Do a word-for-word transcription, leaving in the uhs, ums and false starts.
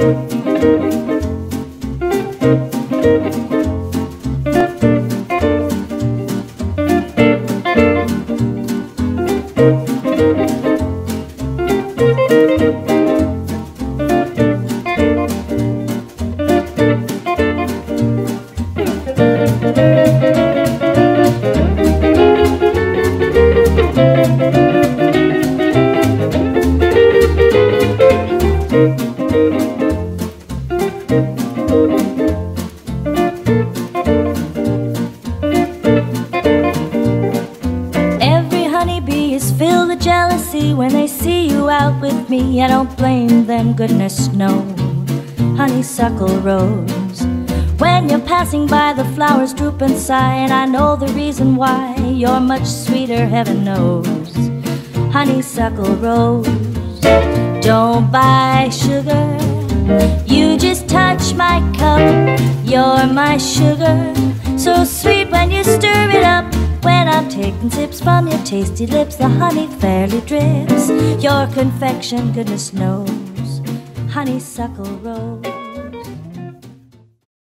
Every honeybee is filled with jealousy when they see you out with me. I don't blame them, goodness no. Honeysuckle rose, when you're passing by, the flowers droop and sigh, and I know the reason why. You're much sweeter, heaven knows. Honeysuckle rose, don't buy sugar, you just touch my cup. You're my sugar, so sweet when you stir it up. When I'm taking sips from your tasty lips, the honey fairly drips. Your confection, goodness knows. Honeysuckle rose.